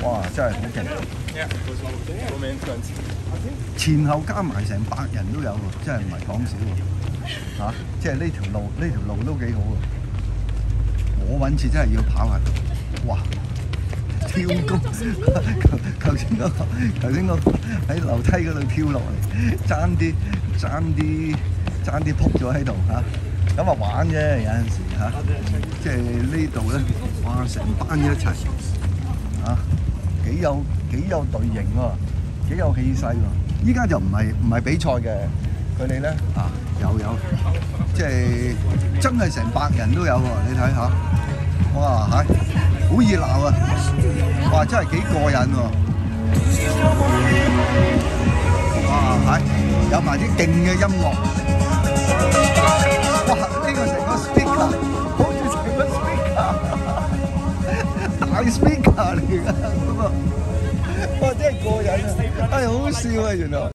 哇！真係好勁，前後加埋成100人都有喎，真係唔係講少喎嚇！即係呢條路都幾好喎。我揾次真係要跑下，哇！跳高，頭先嗰個喺樓梯嗰度跳落嚟，爭啲仆咗喺度嚇。咁啊玩啫，有陣時嚇，即係呢度咧，哇！成班一齊嚇，幾有隊形喎，幾有氣勢喎。依家就唔係比賽嘅，佢哋咧有即係真係成100人都有喎，你睇下，哇係，好熱鬧啊！哇，真係幾過癮喎！哇係，有埋啲勁嘅音樂。哇！呢個成個 speaker， 好似成個 speaker， 大 speaker 嚟㗎，哇！真係過癮啊！好笑啊，原來。